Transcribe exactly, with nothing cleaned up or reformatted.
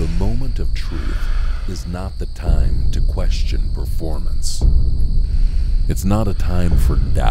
The moment of truth is not the time to question performance. It's not a time for doubt.